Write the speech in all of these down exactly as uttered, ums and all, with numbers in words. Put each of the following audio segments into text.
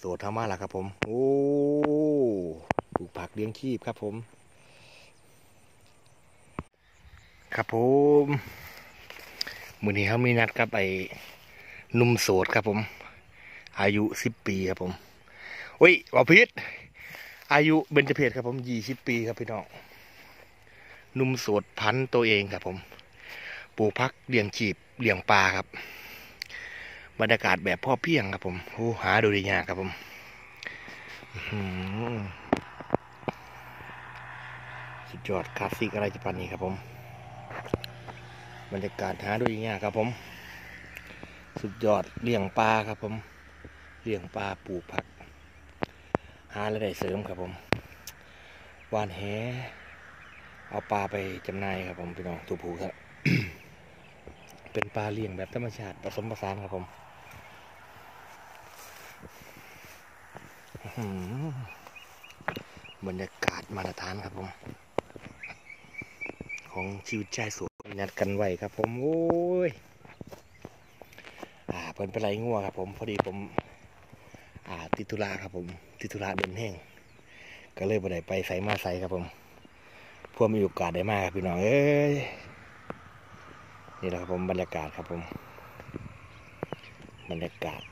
สดทำมาแล้วครับผมโอ้ปลูกผักเลี้ยงชีพครับผมครับผมมื้อนี้เขามีนัดกับไอ้หนุ่มโสดครับผมอายุสิบปีครับผมโอ้ยว่าพิษอายุเบญจเพสครับผมยี่สิบปีครับพี่น้องหนุ่มโสดพันตัวเองครับผมปลูกผักเลี้ยงชีพเลี้ยงปลาครับบรรยากาศแบบพ่อเพียงครับผมโอ้หาดูได้ยากครับผมสุดยอดคลาสสิกอะไรจะปานนี้ครับผมบรรยากาศหาดูได้ยากครับผมสุดยอดเลี้ยงปลาครับผมเลี้ยงปลาปลูกผักหารายได้เสริมครับผมวานแหเอาปลาไปจำหน่ายครับผมพี่น้องถูกผูกครับ เป็นปลาเลี้ยงแบบธรรมชาติผสมผสานครับผมบรรยากาศมาตรฐานครับผมของชีวิตชายโสดนัดกันไว้ครับผมโอ้ยอ่าเพิ่นเป็นไรงัวครับผมพอดีผมอ่าติดธุระครับผมติดธุระเดินแห้งก็เลยบ่ได้ไปใส่มาใส่ครับผมพวกมีโอกาสได้มากครับพี่น้องเอ้ยนี่แหละครับผมบรรยากาศครับผมบรรยากาศ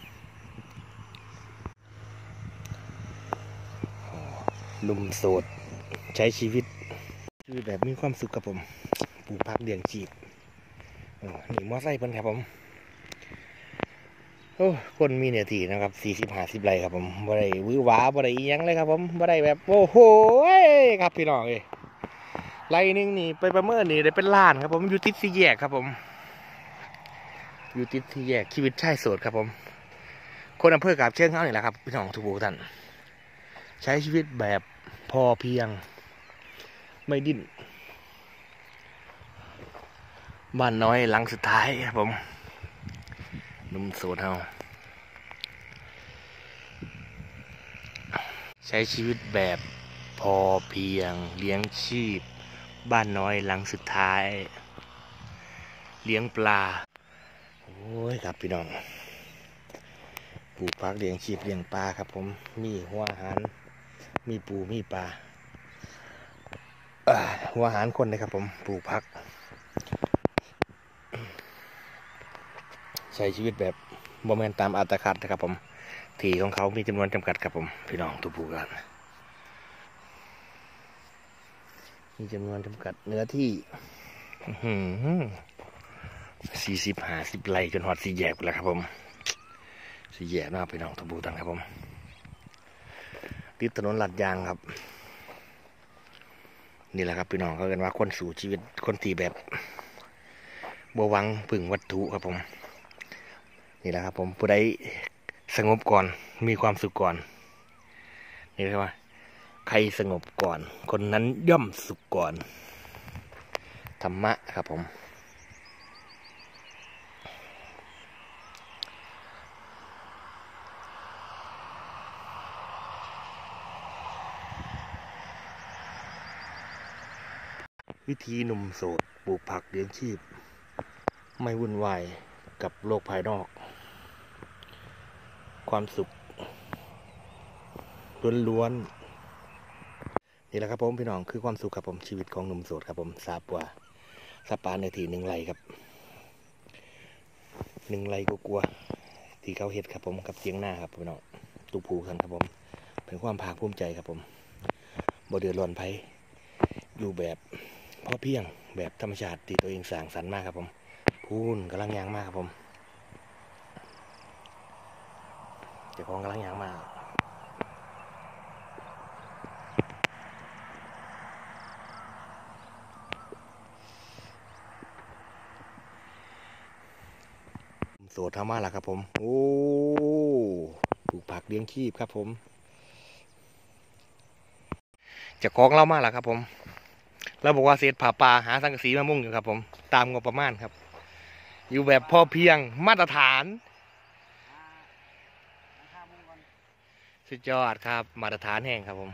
หนุ่มโสดใช้ชีวิตชีวิตแบบมีความสุขครับผมปลูกผักเลี้ยงชีพนี่มอไซค์เพิ่นครับผมโอ้คนมีเนื้อที่นะครับสี่สิบห้าสิบไร่ครับผมบ่ได้วื้อหวาบ่ได้อีหยังเลยครับผมบ่ได้แบบโอ้โหครับพี่น้องเอ้ยไร่นึงนี่ไปประเมินนี่ได้เป็นล้านครับผมอยู่ติดสี่แยกครับผมอยู่ติดสี่แยกชีวิตชายโสดครับผมคนอำเภอกาบเชิงเขานี่แหละครับพี่น้องทุกท่านใช้ชีวิตแบบพอเพียงไม่ดิ้นบ้านน้อยหลังสุดท้ายครับผมหนุ่มโสดเฮาใช้ชีวิตแบบพอเพียงเลี้ยงชีพบ้านน้อยหลังสุดท้ายเลี้ยงปลาโอ้ยครับพี่น้องปลูกผักเลี้ยงชีพเลี้ยงปลาครับผมมีหัวอาหารมีปูมีปลาหัวอาหารคนนะครับผมปลูกผักใช้ชีวิตแบบโมเมนต์ตามอัตคัดนะครับผมที่ของเขามีจำนวนจำกัดครับผมพี่น้องทุกผู้กันมีจำนวนจำกัดเนื้อที่สี่สิบห้าสิบไร่จนหอดสี่แยกแล้วครับผมสี่แยกนะครับพี่น้องทุกผู้กันครับผมติดถนนลาดยางครับนี่แหละครับพี่น้องเขาเรียกว่าคนสู่ชีวิตคนที่แบบบวังพึ่งวัตถุครับผมนี่แหละครับผมผู้ใดสงบก่อนมีความสุขก่อนนี่เรียกว่าใครสงบก่อนคนนั้นย่อมสุขก่อนธรรมะครับผมวิธีหนุ่มโสดปลูกผักเลี้ยงชีพไม่วุ่นวายกับโลกภายนอกความสุขล้วนๆนี่แหละครับผมพี่น้องคือความสุขครับผมชีวิตของหนุ่มโสดครับผมทราบว่าสปาในทีหนึ่งไรครับหนึ่งไรก็กลัวที่เขาเห็ดครับผมกับเจียงหน้าครับพี่น้องตูผูกันครับผมเป็นความภาคภูมิใจครับผมบ่เดือดร้อนไผอยู่แบบพ่อเพียงแบบธรรมชาติที่ตัวเองสร้างสรรค์มากครับผมพูนกำลังยางมากครับผมเจ้าของกำลังยางมากโสดทำมาแล้วครับผมโอ้ปลูกผักเลี้ยงชีพครับผมเจ้าของเรามาแล้วครับผมเราบอกว่าเศษผ่าปลาหาสังกะสีมามุ่งอยู่ครับผมตามงบประมาณครับอยู่แบบพอเพียงมาตรฐานสุดยอดครับมาตรฐานแห่งครับผม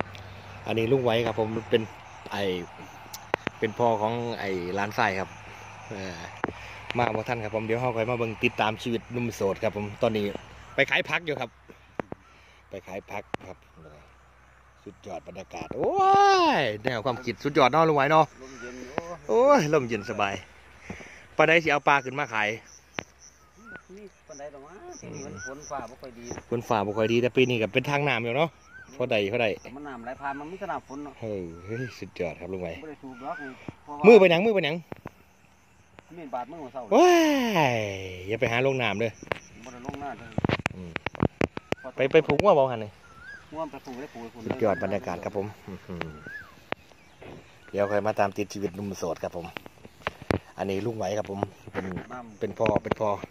อันนี้ลุงไว้ครับผมเป็นไอเป็นพ่อของไอร้านไส้ครับเออมาบ่ท่านครับผมเดี๋ยวเราค่อยมาเบิ่งติดตามชีวิตหนุ่มโสดครับผมตอนนี้ไปขายพักอยู่ครับไปขายพักครับสุดยอดบรรยากาศโอ้ยแนวความคิดสุดยอดเนาะลุงไหวเนาะโอ้ยลมเย็นสบายปลาได้สิเอาปลาขึ้นมาขายนี่ปลาได้หรอวะที่นี่มันฝนฟ้าไม่ค่อยดีฝนฝ่าบ่ค่อยดีแต่ปีนี้ก็เป็นทางน้ำอยู่เนาะพอใดพอใดมันน้ำไหลผ่านมันมีแต่น้ำฝนเนาะเฮ้ยสุดยอดครับลุงไหวไม่ได้สูบล็อกมือไปหนังมือไปหนังมีบาดมือหัวเสาว้ายอย่าไปหาลงน้ำเลยบ่ได้ลงหน้าเลยไปไปผูกว่าบ่หันเลยง่วงไปผูกได้ผูกสุดยอดบรรยากาศครับผมเดี๋ยวใครมาตามติดชีวิตหนุ่มโสดครับผมอันนี้ลุงไหวครับผมเป็นเป็นพ่อเป็นพ่อ